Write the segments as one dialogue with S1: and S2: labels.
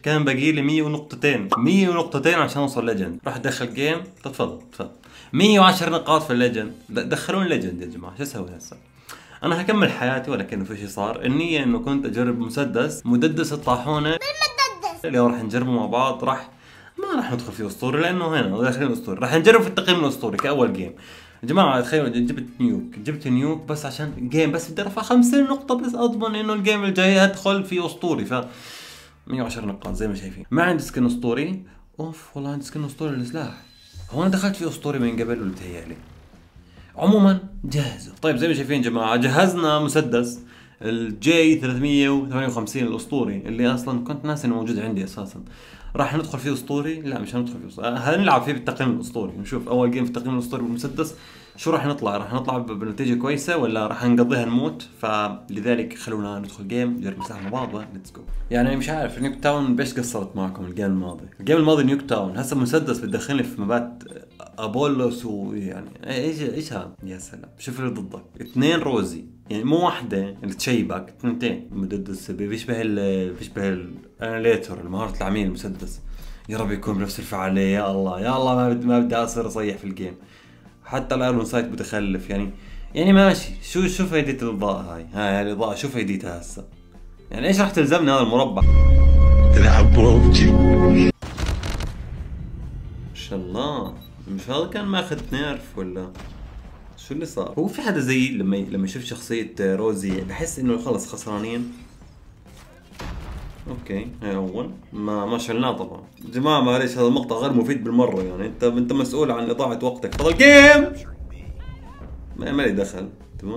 S1: كان باقي لي 100 ونقطتين 100 ونقطتين عشان اوصل ليجند. راح ادخل جيم. تفضل 110 نقاط في الليجند. دخلون ليجند يا جماعه، شو اسوي هسه؟ انا هكمل حياتي ولكن في شيء صار. النية انه كنت اجرب مددس الطاحونة اللي راح نجربه مع بعض. ما راح ندخل في اسطوري لانه هنا داخلين اسطوري. راح نجرب في التقييم الاسطوري كاول جيم. يا جماعه تخيلوا جبت نيوك بس عشان جيم، بس بدي ارفع 50 نقطة بس اضمن انه الجيم الجاي ادخل في اسطوري. ف 110 نقاط زي ما شايفين. ما عندي سكن اسطوري. اوف والله عندي سكن اسطوري للسلاح. هو انا دخلت في اسطوري من قبل ولا بتهيألي؟ عموما جهزوا. طيب زي ما شايفين يا جماعه جهزنا مسدس الجي 358 الاسطوري اللي اصلا كنت ناسي انه موجود عندي اساسا. راح ندخل فيه اسطوري؟ لا مش هندخل فيه اسطوري، هنلعب فيه بالتقييم الاسطوري. نشوف اول جيم في التقييم الاسطوري بالمسدس شو راح نطلع. راح نطلع بنتيجه كويسه ولا راح نقضيها نموت؟ فلذلك خلونا ندخل جيم نجرب سلاح مع بعض وليتس جو. يعني مش عارف نيوك تاون بيش قصرت معكم الجيم الماضي. الجيم الماضي نيوك تاون، هسه مسدس بتدخلني في مبات ابولوس ويعني ايش هذا؟ يا سلام شوف اللي ضدك 2 روزي، يعني مو واحدة اللي تشيبك، 2 مسدس بيشبه الاناليتور المهارة العميل المسدس. يا رب يكون بنفس الفعالية. يا الله يا الله ما بدي اصير اصيح في الجيم. حتى الايرون سايت متخلف يعني ماشي. شو فايدة الاضاءة هاي الاضاءة شو فايدتها هسه؟ يعني ايش راح تلزمني هذا المربع؟ ما شاء الله. مش هذا كان ماخذ نيرف ولا شو اللي صار؟ هو في حدا زي لما يشوف شخصية روزي بحس انه خلص خسرانين. اوكي هاي اول ما شلناه طبعا. جماعة معليش هذا المقطع غير مفيد بالمرة. يعني انت مسؤول عن اضاعة وقتك. تفضل جيم. ما لي دخل. تمام.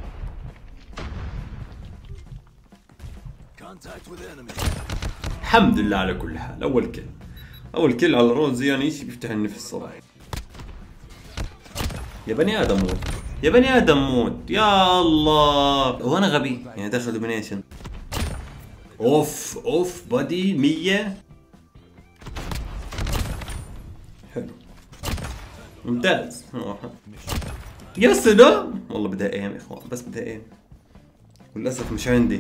S1: الحمد لله على كل حال. اول كل على روزي يعني شيء بيفتح النفس صراحة. يا بني ادم موت يا بني ادم موت يا الله. وانا غبي يعني دخل دومينيشن. اوف بادي 100. حلو ممتاز. يا سلام والله بدها ايم يا اخوان، بس بدها ايم وللاسف مش عندي.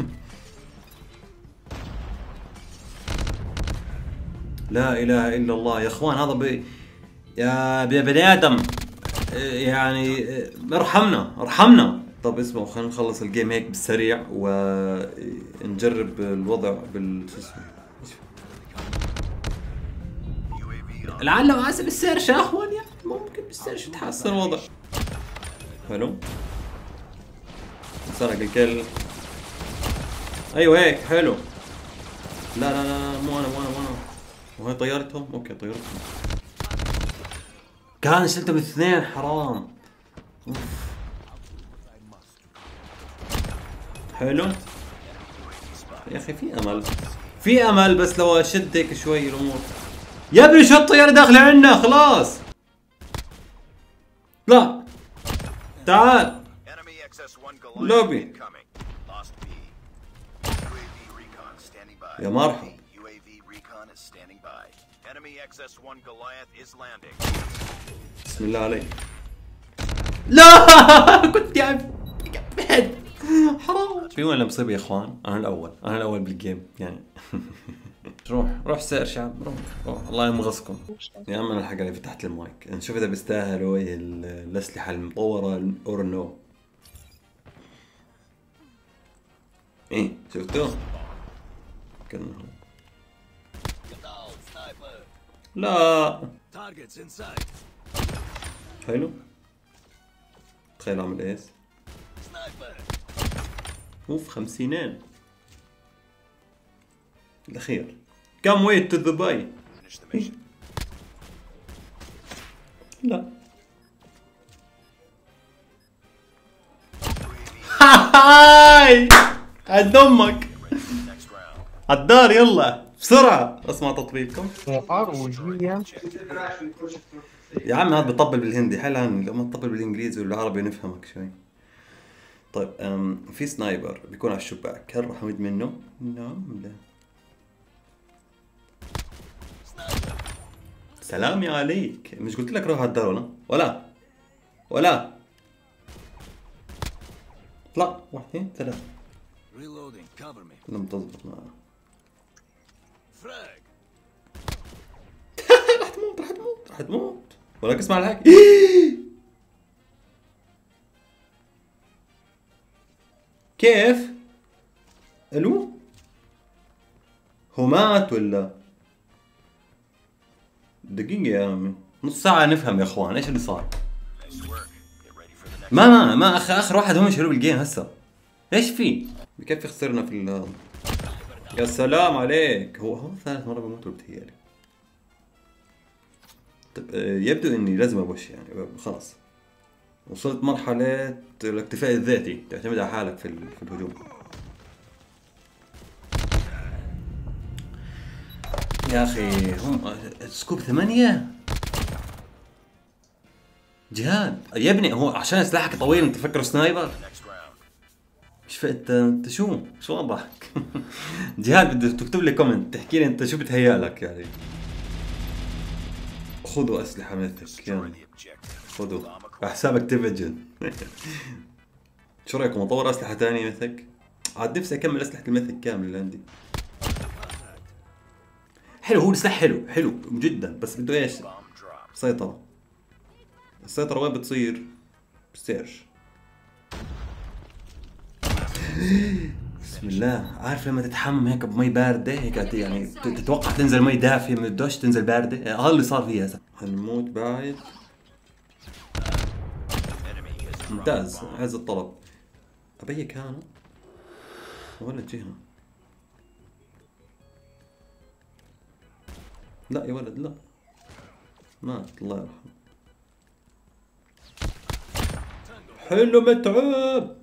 S1: لا اله الا الله يا اخوان. هذا يا بني ادم يعني ارحمنا. طب اسمعوا خلينا نخلص الجيم هيك بالسريع ونجرب الوضع لعل وعسى بالسيرش اخوان. يعني ممكن بالسيرش تحسن الوضع. حلو سرق الكل. ايوه هيك حلو. لا مو انا وهي طيارتهم. اوكي طيارتهم كان شلته بالاثنين حرام. اوف حلو يا اخي في امل بس لو اشد هيك شوي الامور. يا ابني شو الطيارة داخلة عنا خلاص. لا تعال لوبي يا مرحبا. بسم الله عليك. لا كنت قاعد حرام. في وين مصيبة يا اخوان؟ انا الاول بالجيم يعني. روح سيرش يا عم. روح الله يمغصكم يا عم. انا الحق اللي فتحت المايك نشوف اذا بيستاهلوا الاسلحة المطورة اور نو. ايه شفتوه؟ كنا لا حلو. تخيل اعمل ايس. اوف 50 الاخير. كم ويت تو دبي. لا هاي عند امك عالدار يلا بسرعة. اسمع تطبيقكم يا عم. هذا بطبل بالهندي حلها. لما تطبل بالانجليزي والعربي نفهمك شوي. طيب في سنايبر بيكون على الشباك. هل راح امد منه؟ نعم لا. سلامي عليك. مش قلت لك روح على الدار ولا لا 1 2 3 لم تضبط معه. راح تموت راح تموت راح تموت، ولك اسمع الحكي. كيف؟ الو؟ هو مات ولا؟ دقيقة يا عمي، نص ساعة نفهم يا اخوان ايش اللي صار. ما اخر واحد هم شالوه بالجيم هسه. ايش في؟ بكفي خسرنا في يا سلام عليك. هو ثالث مرة بموت بتهيألي. طيب يبدو اني لازم ابوش يعني خلاص. وصلت مرحلة الاكتفاء الذاتي، تعتمد على حالك في الهجوم. يا اخي هم سكوب 8 جهاد يا ابني. هو عشان سلاحك طويل انت تفكر سنايبر؟ مش انت شو وضعك؟ جهاد بدك تكتب لي كومنت تحكي لي انت شو بتهيأ لك يعني. خذوا اسلحه مثلك يعني، خذوا على حساب اكتيفيجن. شو رايكم اطور اسلحه ثانيه مثلك؟ عاد نفسي اكمل اسلحه المثل كامل اللي عندي. حلو، هو السلاح حلو جدا، بس بده ايش؟ سيطره. السيطره وين بتصير؟ بالسيرش. بسم الله. عارف لما تتحمم هيك بمي بارده هيك يعني تتوقع تنزل مي دافيه من الدش تنزل بارده، هذا اللي صار فيها. هنموت بعد. ممتاز، عز الطلب. ابيك هنا ولا جهه؟ لا يا ولد لا، مات الله يرحمه. حلو متعب.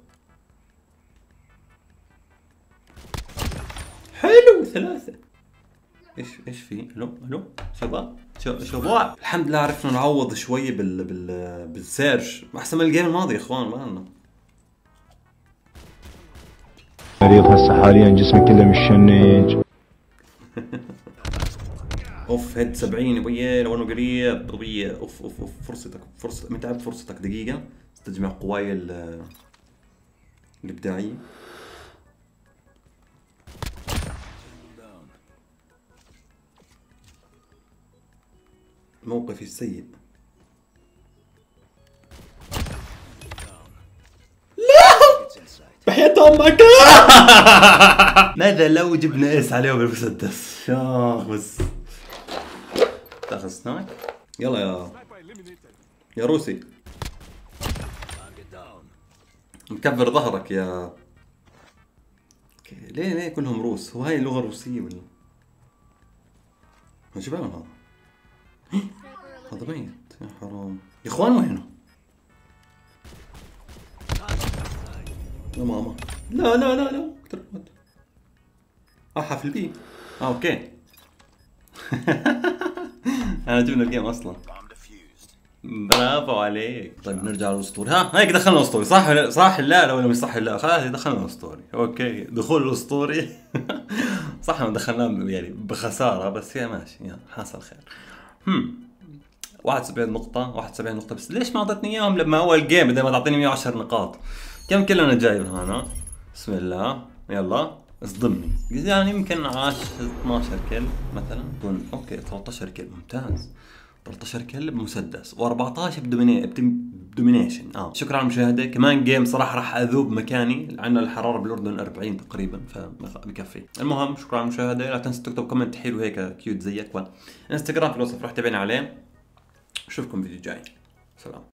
S1: حلو 3. ايش في؟ الو شباب شباب، الحمد لله عرفنا نعوض شوي بالسيرش، احسن من الجيم الماضي يا اخوان. ما لنا
S2: مريض هسه حاليا، جسمي كله مشنج.
S1: اوف هيد 70 ابويا لو انه قريب ابويا. اوف فرصتك متعب. فرصتك دقيقة استجمع قواي الابداعية. موقفي السيء. لا بحياة امك. ماذا لو جبنا اس عليه بالمسدس؟ شاخص. تاخذ سناك؟ يلا يا روسي، مكبر ظهرك يا. ليه كلهم روس؟ هو هاي اللغة الروسية ولا؟ شو بيعمل هذا؟ هذا ميت يا حرام يا اخوان. وينه؟ يا ماما لا اقتربت. في البي. اوكي. انا جبنا الجيم اصلا. برافو عليك. طيب نرجع للاسطوري. هيك دخلنا الاسطوري صح لا ولا مش صح؟ لا خلاص دخلنا الاسطوري. اوكي دخول الاسطوري. صح ما دخلناه يعني بخساره، بس يا ماشي يلا حصل خير. 71 نقطة بس ليش ما اعطتني اياهم لما اول جيم بدل ما تعطيني 110 نقاط؟ كم كل انا جايب هنا؟ بسم الله يلا اصدمني. يعني يمكن 10 12 كل مثلا. اوكي 13 كل ممتاز. 13 كل بمسدس و14 بدومينيشن. شكرا على المشاهده. كمان جيم صراحه راح اذوب مكاني، عندنا الحراره بالاردن 40 تقريبا فبكفي. المهم شكرا على المشاهده، لا تنسوا تكتب كومنت حلو هيك كيوت زيك. انستغرام في الوصف راح تابعني عليه. اشوفكم فيديو جاي. سلام.